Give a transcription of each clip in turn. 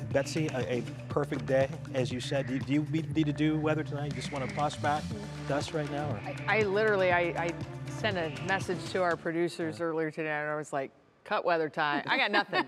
Betsy, a perfect day, as you said. Do you need to do weather tonight? You just want to toss back dust right now? Or? I sent a message to our producers earlier today, and I was like, cut weather time. I got nothing.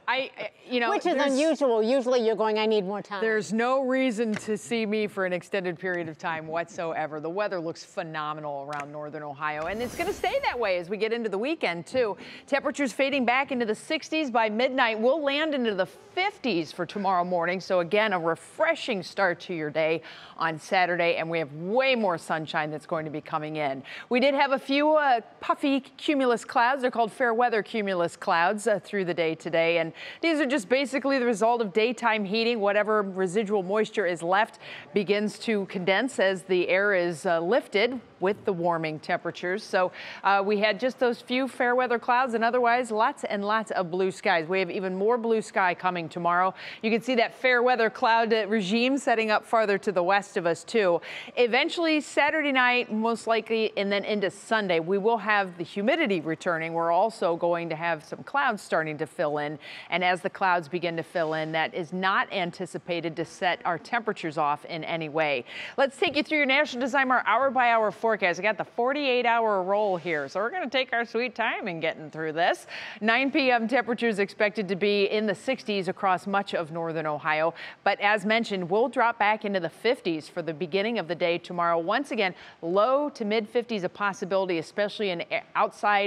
Which is unusual. Usually you're going, I need more time. There's no reason to see me for an extended period of time whatsoever. The weather looks phenomenal around northern Ohio, and it's going to stay that way as we get into the weekend, too. Temperatures fading back into the 60s by midnight. We'll land into the 50s for tomorrow morning. So, again, a refreshing start to your day on Saturday, and we have way more sunshine that's going to be coming in. We did have a few puffy cumulus clouds. They're called fair weather cumulus clouds through the day today, and these are just basically the result of daytime heating. Whatever residual moisture is left begins to condense as the air is lifted with the warming temperatures. So we had just those few fair weather clouds, and otherwise lots and lots of blue skies. We have even more blue sky coming tomorrow. You can see that fair weather cloud regime setting up farther to the west of us too. Eventually Saturday night, most likely, and then into Sunday, we will have the humidity returning. We're also going to have some clouds starting to fill in, and as the clouds begin to fill in, that is not anticipated to set our temperatures off in any way. Let's take you through your National Designer hour-by-hour forecast. I got the 48-hour roll here, so we're going to take our sweet time in getting through this. 9 p.m. temperatures expected to be in the 60s across much of northern Ohio, but as mentioned, we'll drop back into the 50s for the beginning of the day tomorrow. Once again, low to mid 50s a possibility, especially in outside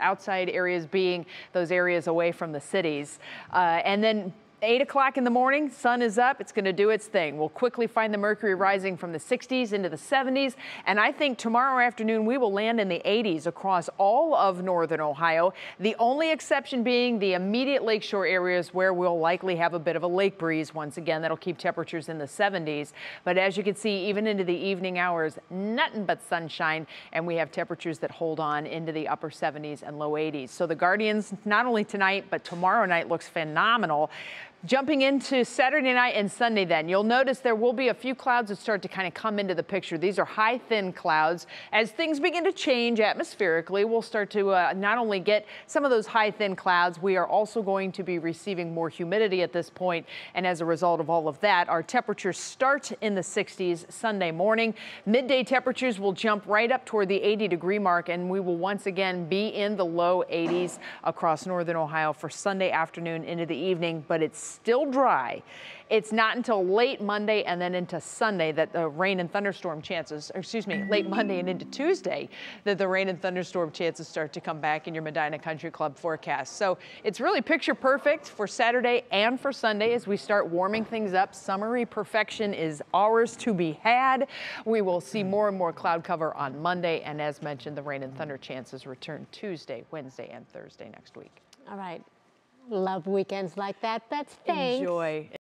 areas being those areas away from the cities. And then 8 o'clock in the morning, sun is up. It's going to do its thing. We'll quickly find the mercury rising from the 60s into the 70s. And I think tomorrow afternoon we will land in the 80s across all of northern Ohio. The only exception being the immediate lakeshore areas where we'll likely have a bit of a lake breeze. Once again, that'll keep temperatures in the 70s. But as you can see, even into the evening hours, nothing but sunshine. And we have temperatures that hold on into the upper 70s and low 80s. So the Guardians, not only tonight, but tomorrow night looks phenomenal. Jumping into Saturday night and Sunday then, you'll notice there will be a few clouds that start to kind of come into the picture. These are high, thin clouds. As things begin to change atmospherically, we'll start to not only get some of those high, thin clouds, we are also going to be receiving more humidity at this point. And as a result of all of that, our temperatures start in the 60s Sunday morning. Midday temperatures will jump right up toward the 80-degree mark, and we will once again be in the low 80s across northern Ohio for Sunday afternoon into the evening, but it's still dry. It's not until late Monday and then into Sunday that the rain and thunderstorm chances, late Monday and into Tuesday, that the rain and thunderstorm chances start to come back in your Medina Country Club forecast. So it's really picture perfect for Saturday and for Sunday as we start warming things up. Summery perfection is ours to be had. We will see more and more cloud cover on Monday, and as mentioned, the rain and thunder chances return Tuesday, Wednesday, and Thursday next week. All right. Love weekends like that. That's thanks. Enjoy.